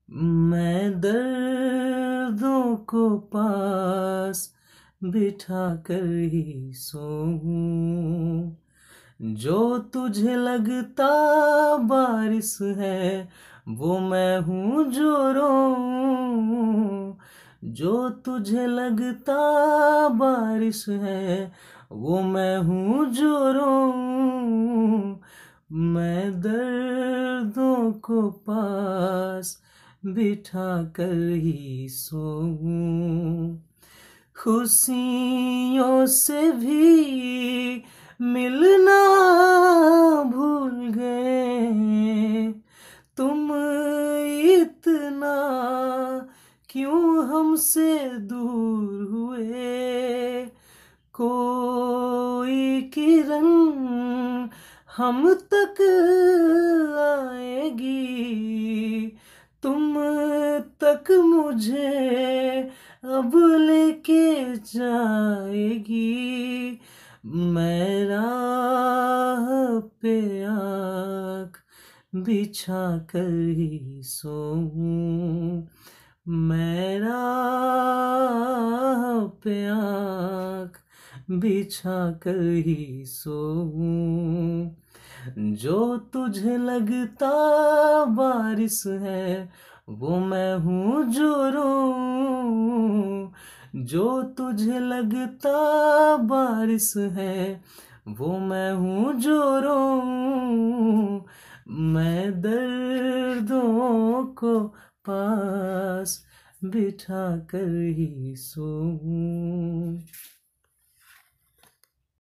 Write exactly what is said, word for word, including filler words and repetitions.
मैं दर्दों को पास बिठा कर ही सोऊं। जो तुझे लगता बारिश है वो मैं हूँ जो रोऊं। जो तुझे लगता बारिश है वो मैं हूँ जो रोऊं। मैं दर्दों को पास बिठा कर ही सोऊं। खुशियों से भी मिलना भूल गए तुम, इतना क्यों हमसे दूर हुए। कोई किरण हम तक आएगी, तुम तक मुझे अब लेके जाएगी। मैं राह पे आँख बिछा कर ही सोऊं। मैं राह पे आँख बिछा कर ही सोऊं। जो तुझे लगता बारिश है वो मैं हूँ जो रोऊं। जो तुझे लगता बारिश है वो मैं हूँ जो रोऊं। मैं दर्दों को पास बिठा कर ही सोऊं।